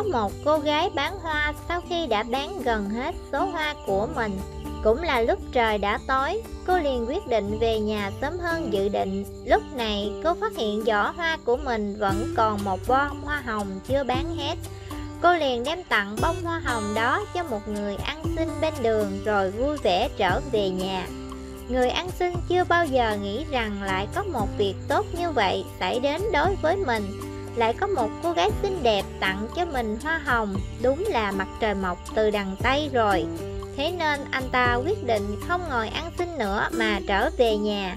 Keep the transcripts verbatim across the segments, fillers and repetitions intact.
một cô gái bán hoa sau khi đã bán gần hết số hoa của mình. Cũng là lúc trời đã tối, cô liền quyết định về nhà sớm hơn dự định. Lúc này cô phát hiện giỏ hoa của mình vẫn còn một bông hoa hồng chưa bán hết. Cô liền đem tặng bông hoa hồng đó cho một người ăn xin bên đường rồi vui vẻ trở về nhà. Người ăn xin chưa bao giờ nghĩ rằng lại có một việc tốt như vậy xảy đến đối với mình. Lại có một cô gái xinh đẹp tặng cho mình hoa hồng, đúng là mặt trời mọc từ đằng Tây rồi. Thế nên anh ta quyết định không ngồi ăn xin nữa mà trở về nhà.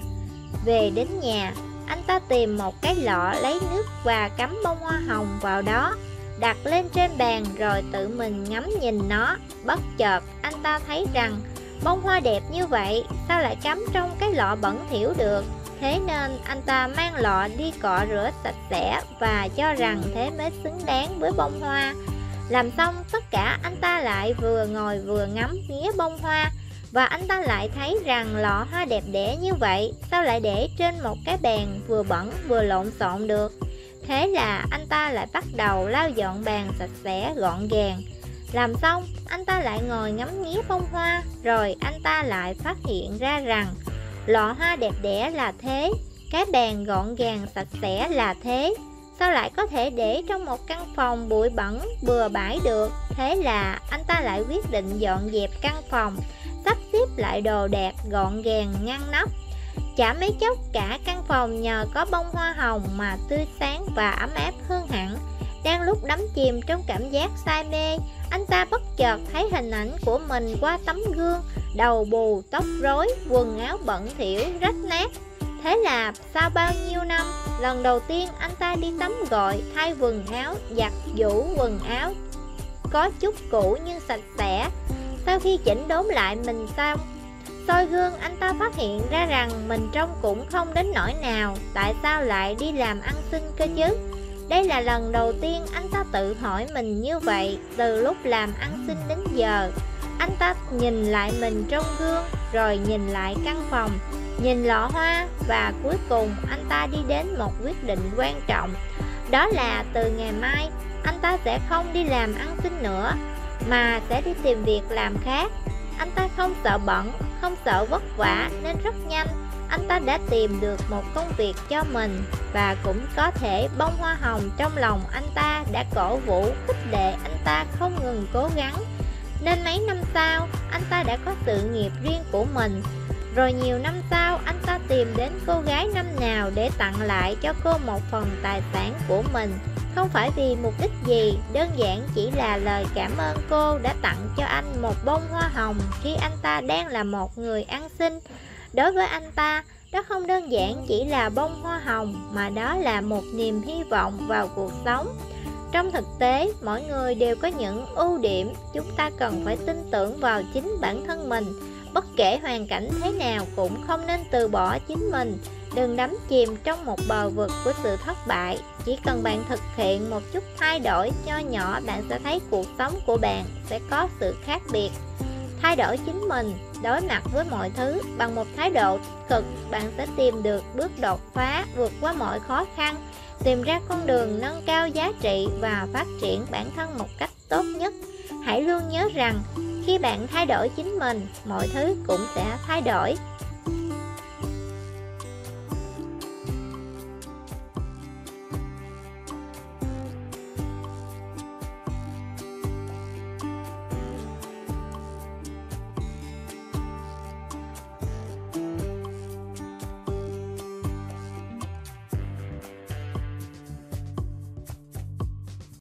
Về đến nhà, anh ta tìm một cái lọ lấy nước và cắm bông hoa hồng vào đó, đặt lên trên bàn rồi tự mình ngắm nhìn nó. Bất chợt anh ta thấy rằng bông hoa đẹp như vậy sao lại cắm trong cái lọ bẩn thỉu được. Thế nên anh ta mang lọ đi cọ rửa sạch sẽ và cho rằng thế mới xứng đáng với bông hoa. Làm xong tất cả, anh ta lại vừa ngồi vừa ngắm nghía bông hoa. Và anh ta lại thấy rằng lọ hoa đẹp đẽ như vậy sao lại để trên một cái bàn vừa bẩn vừa lộn xộn được. Thế là anh ta lại bắt đầu lau dọn bàn sạch sẽ gọn gàng. Làm xong, anh ta lại ngồi ngắm nghía bông hoa. Rồi anh ta lại phát hiện ra rằng lọ hoa đẹp đẽ là thế, cái bàn gọn gàng sạch sẽ là thế, sao lại có thể để trong một căn phòng bụi bẩn bừa bãi được. Thế là anh ta lại quyết định dọn dẹp căn phòng, sắp xếp lại đồ đạc gọn gàng ngăn nắp. Chả mấy chốc cả căn phòng nhờ có bông hoa hồng mà tươi sáng và ấm áp hơn hẳn. Đang lúc đắm chìm trong cảm giác say mê, anh ta bất chợt thấy hình ảnh của mình qua tấm gương, đầu bù, tóc rối, quần áo bẩn thỉu, rách nát. Thế là sau bao nhiêu năm, lần đầu tiên anh ta đi tắm gội, thay quần áo, giặt giũ quần áo có chút cũ nhưng sạch sẽ. Sau khi chỉnh đốn lại mình xong, soi gương anh ta phát hiện ra rằng mình trông cũng không đến nỗi nào. Tại sao lại đi làm ăn xin cơ chứ? Đây là lần đầu tiên anh ta tự hỏi mình như vậy. Từ lúc làm ăn xin đến giờ, anh ta nhìn lại mình trong gương, rồi nhìn lại căn phòng, nhìn lọ hoa, và cuối cùng anh ta đi đến một quyết định quan trọng. Đó là từ ngày mai anh ta sẽ không đi làm ăn xin nữa, mà sẽ đi tìm việc làm khác. Anh ta không sợ bận, không sợ vất vả, nên rất nhanh anh ta đã tìm được một công việc cho mình. Và cũng có thể bông hoa hồng trong lòng anh ta đã cổ vũ khích lệ anh ta không ngừng cố gắng. Nên mấy năm sau anh ta đã có sự nghiệp riêng của mình. Rồi nhiều năm sau anh ta tìm đến cô gái năm nào để tặng lại cho cô một phần tài sản của mình. Không phải vì mục đích gì, đơn giản chỉ là lời cảm ơn cô đã tặng cho anh một bông hoa hồng khi anh ta đang là một người ăn xin. Đối với anh ta, đó không đơn giản chỉ là bông hoa hồng, mà đó là một niềm hy vọng vào cuộc sống. Trong thực tế, mỗi người đều có những ưu điểm, chúng ta cần phải tin tưởng vào chính bản thân mình. Bất kể hoàn cảnh thế nào cũng không nên từ bỏ chính mình. Đừng đắm chìm trong một bờ vực của sự thất bại. Chỉ cần bạn thực hiện một chút thay đổi nho nhỏ, bạn sẽ thấy cuộc sống của bạn sẽ có sự khác biệt. Thay đổi chính mình, đối mặt với mọi thứ bằng một thái độ tích cực, bạn sẽ tìm được bước đột phá, vượt qua mọi khó khăn, tìm ra con đường nâng cao giá trị và phát triển bản thân một cách tốt nhất. Hãy luôn nhớ rằng khi bạn thay đổi chính mình, mọi thứ cũng sẽ thay đổi.